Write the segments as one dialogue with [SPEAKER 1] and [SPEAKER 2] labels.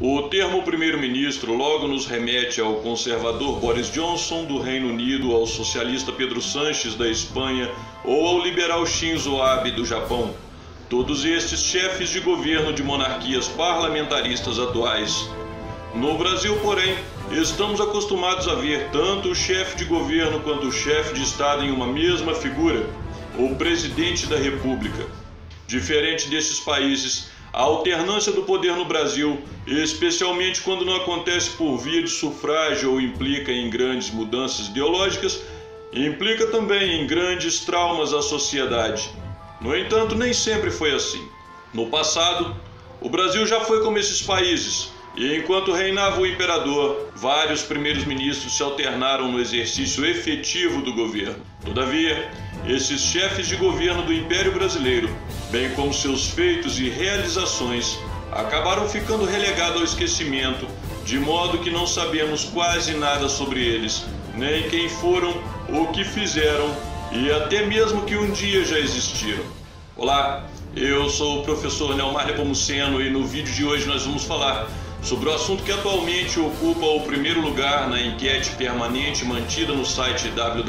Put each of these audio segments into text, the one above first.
[SPEAKER 1] O termo primeiro-ministro logo nos remete ao conservador Boris Johnson do Reino Unido, ao socialista Pedro Sánchez da Espanha ou ao liberal Shinzo Abe do Japão. Todos estes chefes de governo de monarquias parlamentaristas atuais. No Brasil, porém, estamos acostumados a ver tanto o chefe de governo quanto o chefe de Estado em uma mesma figura, o presidente da República. Diferente desses países, a alternância do poder no Brasil, especialmente quando não acontece por via de sufrágio ou implica em grandes mudanças ideológicas, implica também em grandes traumas à sociedade. No entanto, nem sempre foi assim. No passado, o Brasil já foi como esses países, e enquanto reinava o imperador, vários primeiros ministros se alternaram no exercício efetivo do governo. Todavia, esses chefes de governo do Império Brasileiro, bem como seus feitos e realizações, acabaram ficando relegados ao esquecimento, de modo que não sabemos quase nada sobre eles, nem quem foram, o que fizeram e até mesmo que um dia já existiram. Olá, eu sou o professor Neomar Nepomuceno e no vídeo de hoje nós vamos falar sobre o assunto que atualmente ocupa o primeiro lugar na enquete permanente mantida no site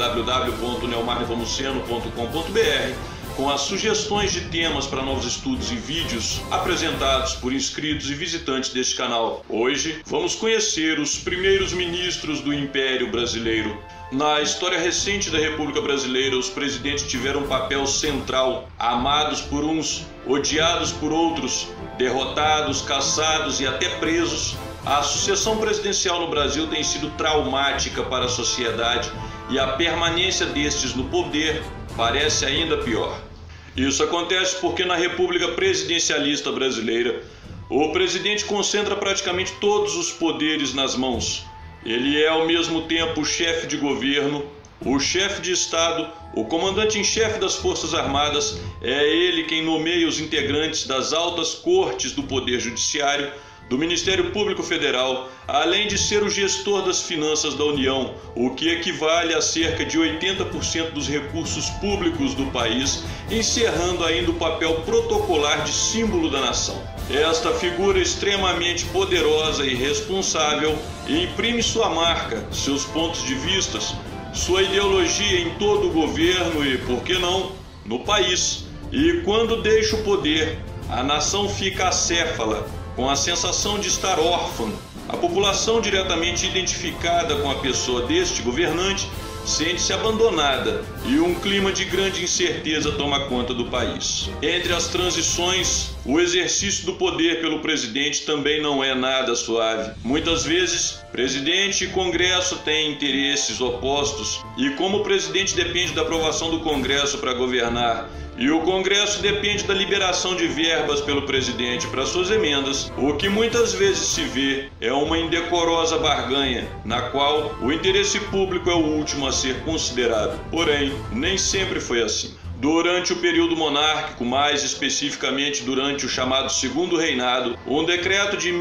[SPEAKER 1] www.neomarnepomuceno.com.br, com as sugestões de temas para novos estudos e vídeos apresentados por inscritos e visitantes deste canal. Hoje vamos conhecer os primeiros ministros do Império Brasileiro. Na história recente da República Brasileira, os presidentes tiveram um papel central, amados por uns, odiados por outros, derrotados, caçados e até presos. A sucessão presidencial no Brasil tem sido traumática para a sociedade e a permanência destes no poder parece ainda pior. Isso acontece porque na República Presidencialista Brasileira, o presidente concentra praticamente todos os poderes nas mãos. Ele é ao mesmo tempo o chefe de governo, o chefe de Estado, o comandante em chefe das Forças Armadas, é ele quem nomeia os integrantes das altas cortes do Poder Judiciário, do Ministério Público Federal, além de ser o gestor das finanças da União, o que equivale a cerca de 80% dos recursos públicos do país, encerrando ainda o papel protocolar de símbolo da nação. Esta figura extremamente poderosa e responsável imprime sua marca, seus pontos de vista, sua ideologia em todo o governo e, por que não, no país. E quando deixa o poder, a nação fica acéfala, com a sensação de estar órfã. A população diretamente identificada com a pessoa deste governante sente-se abandonada e um clima de grande incerteza toma conta do país. Entre as transições, o exercício do poder pelo presidente também não é nada suave. Muitas vezes, presidente e Congresso têm interesses opostos e como o presidente depende da aprovação do Congresso para governar e o Congresso depende da liberação de verbas pelo presidente para suas emendas, o que muitas vezes se vê é uma indecorosa barganha, na qual o interesse público é o último a ser considerado. Porém, nem sempre foi assim. Durante o período monárquico, mais especificamente durante o chamado Segundo Reinado, um decreto de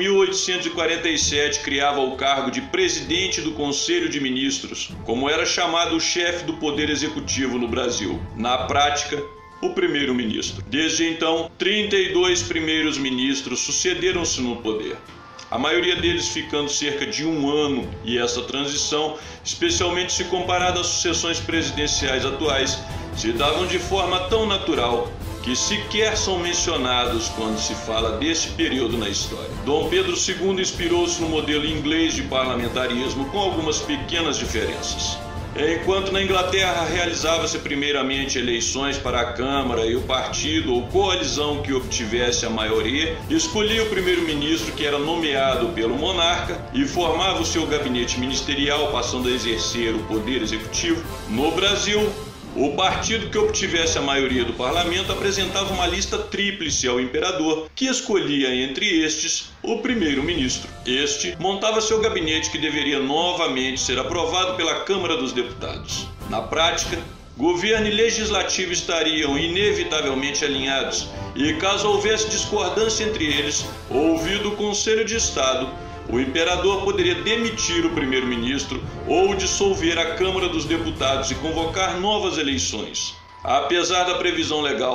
[SPEAKER 1] 1847 criava o cargo de presidente do Conselho de Ministros, como era chamado o chefe do Poder Executivo no Brasil. Na prática, o primeiro-ministro. Desde então, 32 primeiros ministros sucederam-se no poder, a maioria deles ficando cerca de um ano, e essa transição, especialmente se comparada às sucessões presidenciais atuais, se davam de forma tão natural que sequer são mencionados quando se fala desse período na história. Dom Pedro II inspirou-se no modelo inglês de parlamentarismo com algumas pequenas diferenças. Enquanto na Inglaterra realizava-se primeiramente eleições para a Câmara e o partido ou coalizão que obtivesse a maioria escolhia o primeiro-ministro, que era nomeado pelo monarca e formava o seu gabinete ministerial, passando a exercer o poder executivo. No Brasil, o partido que obtivesse a maioria do parlamento apresentava uma lista tríplice ao imperador, que escolhia entre estes o primeiro-ministro. Este montava seu gabinete, que deveria novamente ser aprovado pela Câmara dos Deputados. Na prática, governo e legislativo estariam inevitavelmente alinhados e, caso houvesse discordância entre eles, ouvido o Conselho de Estado, o imperador poderia demitir o primeiro-ministro ou dissolver a Câmara dos Deputados e convocar novas eleições. Apesar da previsão legal,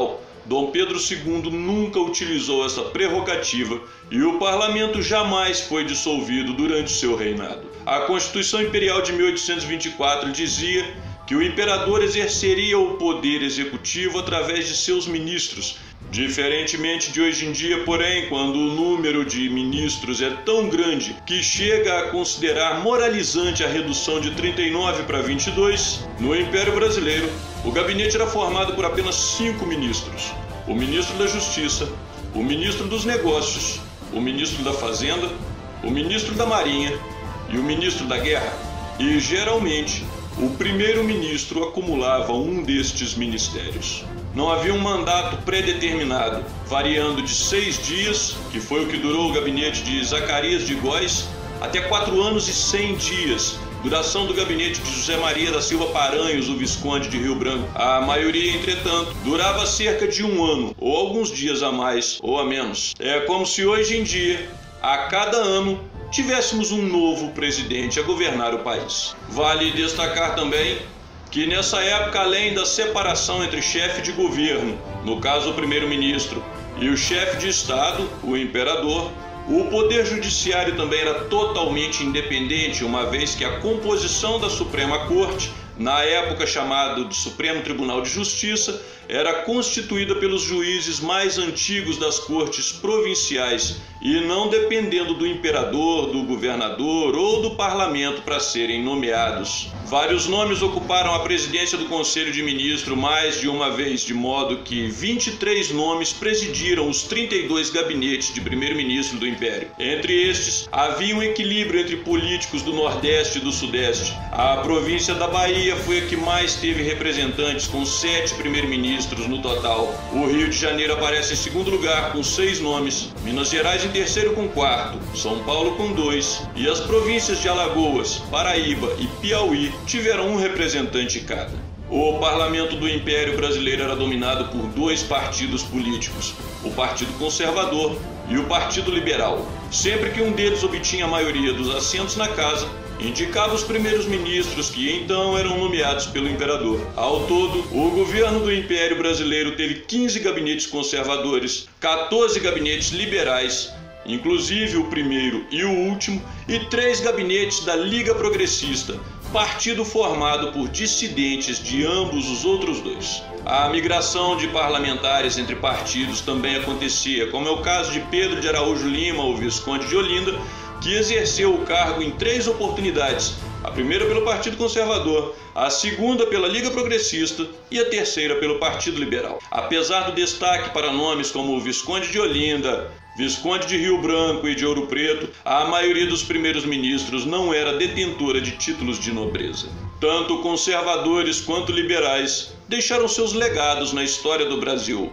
[SPEAKER 1] Dom Pedro II nunca utilizou essa prerrogativa e o parlamento jamais foi dissolvido durante seu reinado. A Constituição Imperial de 1824 dizia que o imperador exerceria o poder executivo através de seus ministros. Diferentemente de hoje em dia, porém, quando o número de ministros é tão grande que chega a considerar moralizante a redução de 39 para 22, no Império Brasileiro, o gabinete era formado por apenas 5 ministros: o ministro da Justiça, o ministro dos Negócios, o ministro da Fazenda, o ministro da Marinha e o ministro da Guerra. E, geralmente, o primeiro-ministro acumulava um destes ministérios. Não havia um mandato pré-determinado, variando de 6 dias, que foi o que durou o gabinete de Zacarias de Góes, até 4 anos e 100 dias, duração do gabinete de José Maria da Silva Paranhos, o Visconde de Rio Branco. A maioria, entretanto, durava cerca de 1 ano, ou alguns dias a mais ou a menos. É como se hoje em dia, a cada ano, tivéssemos um novo presidente a governar o país. Vale destacar também que nessa época, além da separação entre chefe de governo, no caso o primeiro-ministro, e o chefe de Estado, o imperador, o poder judiciário também era totalmente independente, uma vez que a composição da Suprema Corte, na época chamado de Supremo Tribunal de Justiça, era constituída pelos juízes mais antigos das cortes provinciais e não dependendo do imperador, do governador ou do parlamento para serem nomeados. Vários nomes ocuparam a presidência do Conselho de Ministros mais de uma vez, de modo que 23 nomes presidiram os 32 gabinetes de primeiro-ministro do Império. Entre estes, havia um equilíbrio entre políticos do Nordeste e do Sudeste. A província da Bahia foi a que mais teve representantes, com 7 primeiros-ministros no total. O Rio de Janeiro aparece em segundo lugar, com 6 nomes, Minas Gerais em terceiro com 4, São Paulo com 2, e as províncias de Alagoas, Paraíba e Piauí tiveram um representante cada. O parlamento do Império Brasileiro era dominado por 2 partidos políticos, o Partido Conservador e o Partido Liberal. Sempre que um deles obtinha a maioria dos assentos na casa, indicava os primeiros ministros, que então eram nomeados pelo imperador. Ao todo, o governo do Império Brasileiro teve 15 gabinetes conservadores, 14 gabinetes liberais, inclusive o primeiro e o último, e 3 gabinetes da Liga Progressista, partido formado por dissidentes de ambos os outros 2. A migração de parlamentares entre partidos também acontecia, como é o caso de Pedro de Araújo Lima, o Visconde de Olinda, que exerceu o cargo em 3 oportunidades, a primeira pelo Partido Conservador, a segunda pela Liga Progressista e a terceira pelo Partido Liberal. Apesar do destaque para nomes como o Visconde de Olinda, Visconde de Rio Branco e de Ouro Preto, a maioria dos primeiros ministros não era detentora de títulos de nobreza. Tanto conservadores quanto liberais deixaram seus legados na história do Brasil.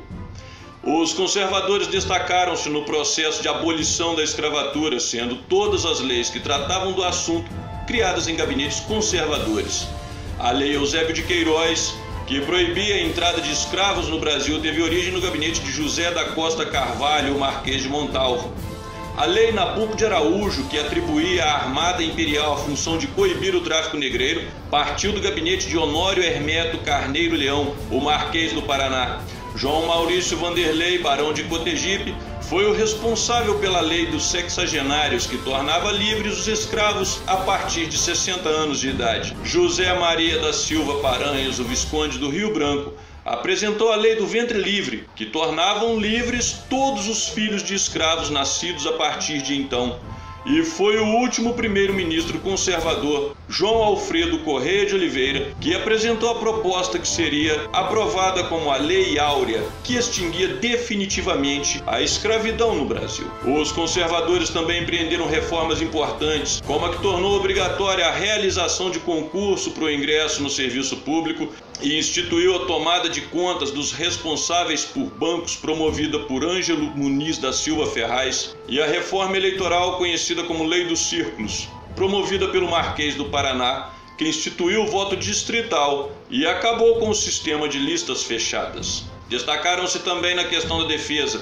[SPEAKER 1] Os conservadores destacaram-se no processo de abolição da escravatura, sendo todas as leis que tratavam do assunto criadas em gabinetes conservadores. A Lei Eusébio de Queiroz, que proibia a entrada de escravos no Brasil, teve origem no gabinete de José da Costa Carvalho, o Marquês de Montalvo. A Lei Nabuco de Araújo, que atribuía à Armada Imperial a função de coibir o tráfico negreiro, partiu do gabinete de Honório Hermeto Carneiro Leão, o Marquês do Paraná. João Maurício Vanderlei, barão de Cotegipe, foi o responsável pela lei dos sexagenários, que tornava livres os escravos a partir de 60 anos de idade. José Maria da Silva Paranhos, o Visconde do Rio Branco, apresentou a lei do ventre livre, que tornavam livres todos os filhos de escravos nascidos a partir de então. E foi o último primeiro-ministro conservador, João Alfredo Correia de Oliveira, que apresentou a proposta que seria aprovada como a Lei Áurea, que extinguia definitivamente a escravidão no Brasil. Os conservadores também empreenderam reformas importantes, como a que tornou obrigatória a realização de concurso para o ingresso no serviço público e instituiu a tomada de contas dos responsáveis por bancos, promovida por Ângelo Muniz da Silva Ferraz, e a reforma eleitoral conhecida como Lei dos Círculos, promovida pelo Marquês do Paraná, que instituiu o voto distrital e acabou com o sistema de listas fechadas. Destacaram-se também na questão da defesa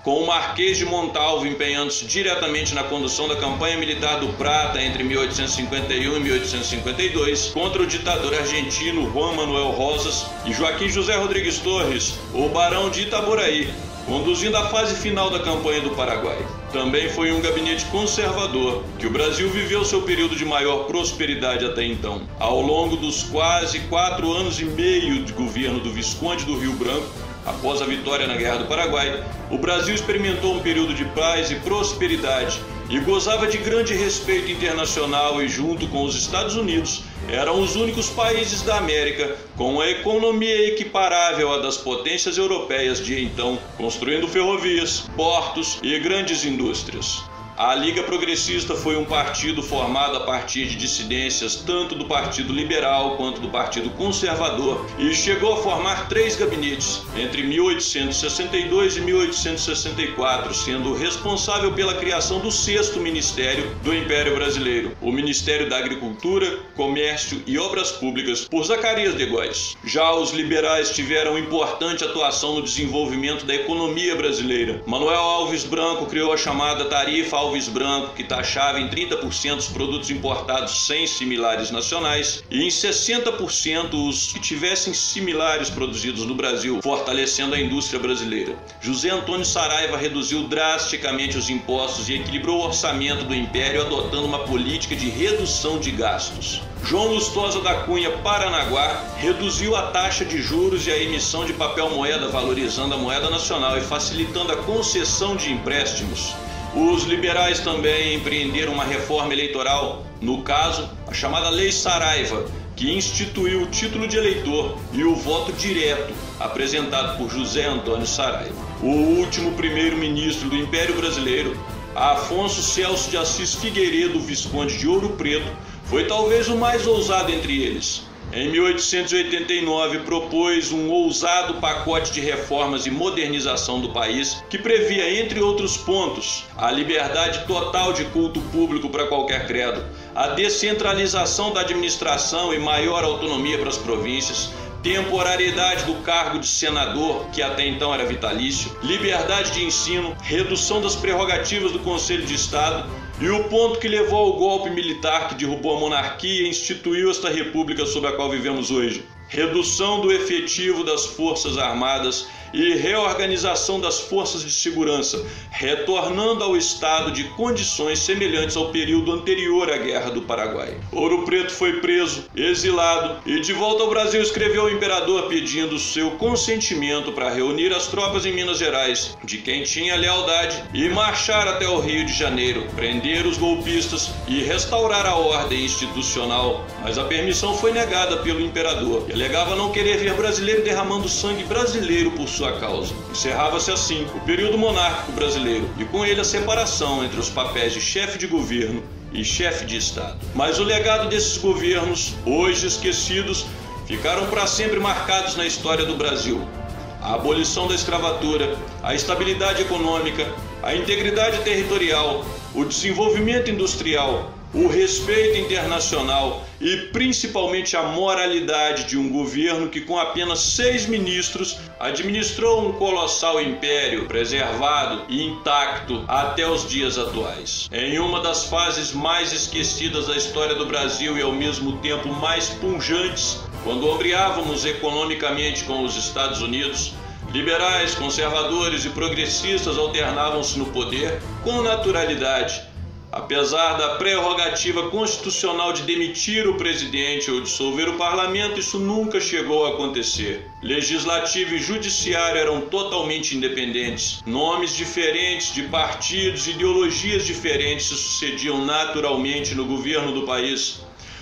[SPEAKER 1] com o Marquês de Montalvo empenhando-se diretamente na condução da campanha militar do Prata entre 1851 e 1852 contra o ditador argentino Juan Manuel Rosas, e Joaquim José Rodrigues Torres, o Barão de Itaboraí, conduzindo a fase final da campanha do Paraguai. Também foi um gabinete conservador que o Brasil viveu seu período de maior prosperidade até então. Ao longo dos quase 4 anos e meio de governo do Visconde do Rio Branco, após a vitória na Guerra do Paraguai, o Brasil experimentou um período de paz e prosperidade e gozava de grande respeito internacional, e junto com os Estados Unidos eram os únicos países da América com uma economia equiparável à das potências europeias de então, construindo ferrovias, portos e grandes indústrias. A Liga Progressista foi um partido formado a partir de dissidências tanto do Partido Liberal quanto do Partido Conservador, e chegou a formar 3 gabinetes entre 1862 e 1864, sendo responsável pela criação do 6º Ministério do Império Brasileiro, o Ministério da Agricultura, Comércio e Obras Públicas, por Zacarias de Góes. Já os liberais tiveram importante atuação no desenvolvimento da economia brasileira. Manuel Alves Branco criou a chamada Tarifa Alves Branco, que taxava em 30% os produtos importados sem similares nacionais e em 60% os que tivessem similares produzidos no Brasil, fortalecendo a indústria brasileira. José Antônio Saraiva reduziu drasticamente os impostos e equilibrou o orçamento do Império, adotando uma política de redução de gastos. João Lustosa da Cunha Paranaguá reduziu a taxa de juros e a emissão de papel moeda, valorizando a moeda nacional e facilitando a concessão de empréstimos. Os liberais também empreenderam uma reforma eleitoral, no caso, a chamada Lei Saraiva, que instituiu o título de eleitor e o voto direto, apresentado por José Antônio Saraiva. O último primeiro-ministro do Império Brasileiro, Afonso Celso de Assis Figueiredo, Visconde de Ouro Preto, foi talvez o mais ousado entre eles. Em 1889, propôs um ousado pacote de reformas e modernização do país que previa, entre outros pontos, a liberdade total de culto público para qualquer credo, a descentralização da administração e maior autonomia para as províncias, temporariedade do cargo de senador, que até então era vitalício, liberdade de ensino, redução das prerrogativas do Conselho de Estado, e o ponto que levou ao golpe militar que derrubou a monarquia e instituiu esta república sob a qual vivemos hoje: redução do efetivo das Forças Armadas e reorganização das forças de segurança, retornando ao estado de condições semelhantes ao período anterior à Guerra do Paraguai. Ouro Preto foi preso, exilado e de volta ao Brasil escreveu ao imperador pedindo seu consentimento para reunir as tropas em Minas Gerais, de quem tinha lealdade, e marchar até o Rio de Janeiro, prender os golpistas e restaurar a ordem institucional. Mas a permissão foi negada pelo imperador, que alegava não querer ver brasileiro derramando sangue brasileiro por sua causa. Encerrava-se assim o período monárquico brasileiro e com ele a separação entre os papéis de chefe de governo e chefe de Estado. Mas o legado desses governos, hoje esquecidos, ficaram para sempre marcados na história do Brasil. A abolição da escravatura, a estabilidade econômica, a integridade territorial, o desenvolvimento industrial, o respeito internacional e principalmente a moralidade de um governo que, com apenas 6 ministros, administrou um colossal império preservado e intacto até os dias atuais. Em uma das fases mais esquecidas da história do Brasil e ao mesmo tempo mais punjantes, quando ombreávamos economicamente com os Estados Unidos, liberais, conservadores e progressistas alternavam-se no poder com naturalidade. Apesar da prerrogativa constitucional de demitir o presidente ou dissolver o parlamento, isso nunca chegou a acontecer. Legislativo e judiciário eram totalmente independentes. Nomes diferentes de partidos e ideologias diferentes se sucediam naturalmente no governo do país.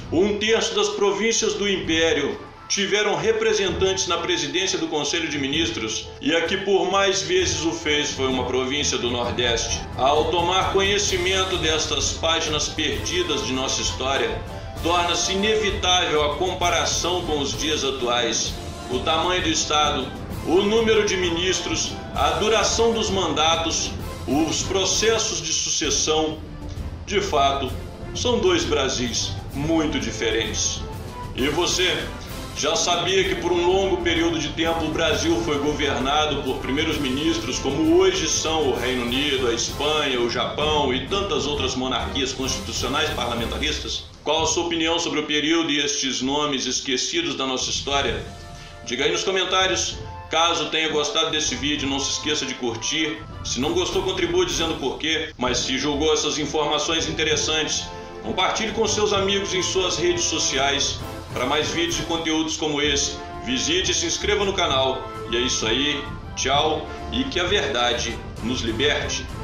[SPEAKER 1] 1/3 das províncias do Império tiveram representantes na presidência do Conselho de Ministros, e a que por mais vezes o fez foi uma província do Nordeste. Ao tomar conhecimento destas páginas perdidas de nossa história, torna-se inevitável a comparação com os dias atuais. O tamanho do Estado, o número de ministros, a duração dos mandatos, os processos de sucessão, de fato, são 2 Brasis muito diferentes. E você Já sabia que por um longo período de tempo o Brasil foi governado por primeiros ministros como hoje são o Reino Unido, a Espanha, o Japão e tantas outras monarquias constitucionais parlamentaristas? Qual a sua opinião sobre o período e estes nomes esquecidos da nossa história? Diga aí nos comentários. Caso tenha gostado desse vídeo, não se esqueça de curtir. Se não gostou, contribua dizendo por quê. Mas se julgou essas informações interessantes, compartilhe com seus amigos em suas redes sociais. Para mais vídeos e conteúdos como esse, visite e se inscreva no canal. E é isso aí, tchau e que a verdade nos liberte.